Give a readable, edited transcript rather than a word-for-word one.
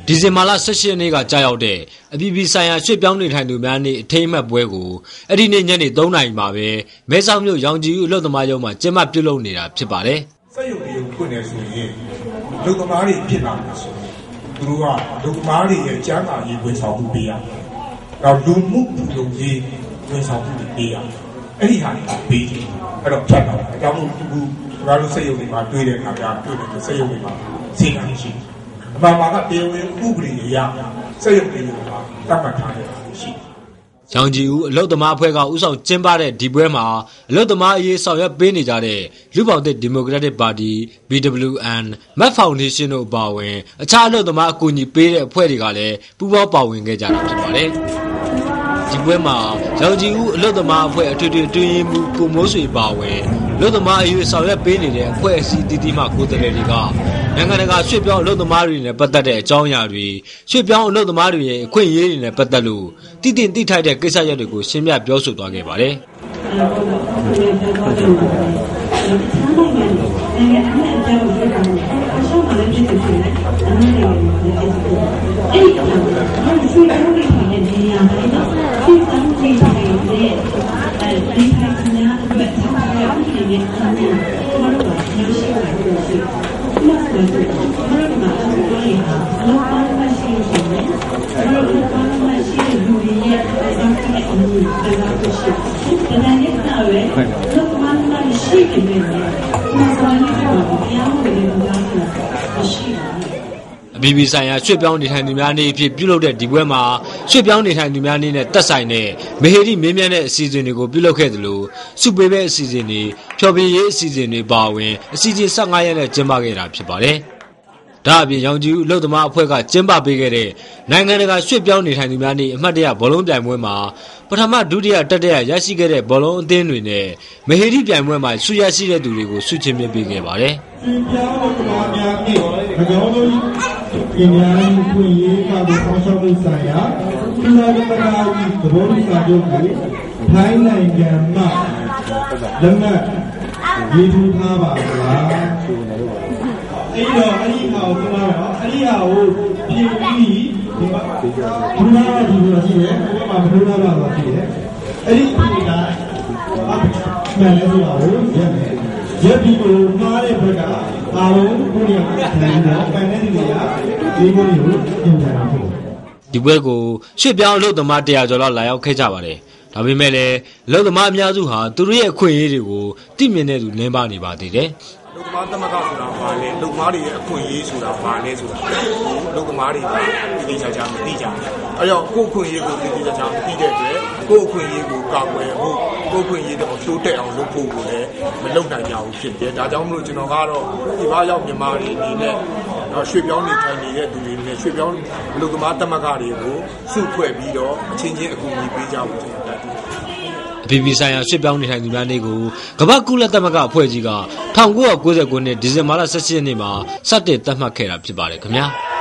ဒီဇင်ဘာလ18ရက်နေ့ကကြာရောက်တဲ့အပြည်ပြည်ဆိုင်ရာရွှေ့ပြောင်းနေထိုင်သူများနေ့အထိမ်းအမှတ်ပွဲကိုအဲ့ဒီနေ့ညနေ3 နာရီမှာပဲမဲဆောက်မြို့ရောင်ကြီးဦးအလုပ်သမားရုံးမှာကျင်းပပြုလုပ်နေတာဖြစ်ပါတယ်စက်ရုံတွေကိုဖွင့်နေဆိုရင်အလုပ်သမားတွေဖြစ်လာမှာဆိုသူတို့ကအလုပ်သမားတွေရဲ့ကျန်းမာရေးဝန်ဆောင်မှုပေးရတော့လူမှုလူကြီးဝန်ဆောင်မှုပေးရအဲ့ဒီဟာတွေပေးတယ်အဲ့တော့ဖြတ်တော့အကြောင်းမို့သူတို့စက်ရုံတွေမှာတွေ့တဲ့အခါကျတွေ့တဲ့စက်ရုံတွေမှာဈေးနှုန်းရှိအမှန်မှာကတရားဝင်ဥပဒေအရစက်ရုံတွေမှာတတ်မှတ်ထားတဲ့ရှိရောင်ကြီးဦးအလုပ်သမားအဖွဲ့ကဥဆောင်ကျင်းပတဲ့ဒီပွဲမှာအလုပ်သမားအရေးဆောင်ရွက်ပေးနေကြတဲ့လူ့ဘောင်သစ်ဒီမိုကရက်တစ်ပါတီ BWN Mad Foundation တို့အပါအဝင်အခြားအလုပ်သမားအကူအညီပေးတဲ့အဖွဲ့တွေကလည်းပူးပေါင်းပါဝင်ခဲ့ကြတာဖြစ်ပါတယ်ဒီပွဲမှာရောင်ကြီးဦးအလုပ်သမားအဖွဲ့အထွေထွေတွင်းရင်မှုကိုမိုးဆွေပါဝင်အလုပ်သမားအရေးဆောင်ရွက်ပေးနေတဲ့အဖွဲ့အစည်းတီးမှကိုယ်စားလှယ်တွေကနိုင်ငံတကာရွှေ့ပြောင်းအလုပ်သမားတွေနဲ့ပတ်သက်တဲ့အကြောင်းအရာတွေရွှေ့ပြောင်းအလုပ်သမားတွေရဲ့အခွင့်အရေးတွေနဲ့ပတ်သက်လို့တည်တည်ထိုက်တဲ့ကိစ္စရပ်တွေကိုရှင်းပြပြောဆိုသွားခဲ့ပါတယ်အပြည်ပြည်ဆိုင်ရာရွှေ့ပြောင်းနေထိုင်သူများနေ့အဖြစ်ပြုလုပ်တဲ့ဒီပွဲမှာရွှေ့ပြောင်းနေထိုင်သူများနေ့နဲ့သက်ဆိုင်တဲ့မဟေရီမင်းမြတ်တဲ့အစီအစဉ်တွေကိုပြုလုပ်ခဲ့သလိုစုပေးပဲအစီအစဉ်တွေဖျော်ဖြေရေးအစီအစဉ်တွေပါဝင်အစီအစဉ်15ရက်နဲ့ကျင်းပခဲ့တာဖြစ်ပါတယ်။ဒါအပြင်ရောင်ကြီးဦးအလုပ်သမားအဖွဲ့ကကျင်းပပေးခဲ့တဲ့နိုင်ငံတကာရွှေ့ပြောင်းနေထိုင်သူများနေ့အမှတ်တရဘောလုံးပြိုင်ပွဲမှာပထမဒုတိယတတိယရရှိခဲ့တဲ့ဘောလုံးအသင်းတွေနဲ့မဟေရီပြိုင်ပွဲမှာဆုရရှိတဲ့သူတွေကိုဆုချီးမြှင့်ပေးခဲ့ပါတယ်။ရွှေ့ပြောင်းအလုပ်သမားများနေ့အကြောင်းဆုံးပညာရေးဖွံ့ဖြိုးရေးကာကွယ်ဆောင်ရှောက်ရေးဆိုင်ရာကုလသမဂ္ဂ၏သဘောတူစာချုပ်ကိုထိုင်းနိုင်ငံမှလက်မှတ်ရေးထိုးထားပါလား။အဲ့ဒီဟာကိုပြောရအောင်အဲ့ဒီဟာကိုပြင်ပြီးဒီမှာဘုရားကဒီလိုရှိတယ်ဘုရားမှာဘုရားလာတော့ရှိတယ်အဲ့ဒီဒီကမှန်လဲဆိုတာကိုရက်မယ်ရက်ပြီးကိုမှားတဲ့ဘက်ကအားလုံးကိုရနိုင်တော့ပန်တဲ့ဒီကဒီကိုကိုပြင်ကြတာပေါ့ဒီပွဲကိုရွှေ့ပြောင်းအလုပ်သမား100ကျော်လောက်လာရောက်ခဲ့ကြပါတယ်ဒါပေမဲ့လည်းအလုပ်သမားအများစုဟာသူတို့ရဲ့အခွင့်အရေးတွေကိုသိမြင်တဲ့သူနည်းပါးနေပါသေးတယ်လူသမားသမဂ္ဂဆိုတာဘာလဲလူသမားတွေရဲ့အခွင့်အရေးဆိုတာဘာလဲဆိုတာလူသမားတွေကတိကျကျမသိကြဘူးအဲကြောင့်ကိုယ့်အခွင့်အရေးကိုတိကျကျမသိတဲ့အတွက်ကိုယ့်အခွင့်အရေးကိုကာကွယ်ဖို့ကိုယ့်အခွင့်အရေးတွေကိုတိုးတက်အောင်လုပ်ဖို့ကိုလည်းမလုပ်နိုင်ကြဘူးဖြစ်တယ်ဒါကြောင့်မလို့ကျွန်တော်ကတော့ဒီဘာရောက်မြန်မာတွေအနေနဲ့ရွှေ့ပြောင်းနေထိုင်နေတဲ့သူတွေနဲ့ရွှေ့ပြောင်းလူသမားသမဂ္ဂတွေကိုစုဖွဲ့ပြီးတော့အချင်းချင်းအကူအညီပေးကြဖို့ကျွန်တော်တိုက်တွန်းအပြည်ပြည်ဆိုင်ရာရွှေ့ပြောင်းနေထိုင်သူများနေ့ကိုကမ္ဘာကုလသမဂ္ဂအဖွဲ့ကြီးက1990ခုနှစ်ဒီဇင်ဘာလ17ရက်နေ့မှာစတင်သတ်မှတ်ခဲ့တာဖြစ်ပါတယ်ခင်ဗျာ။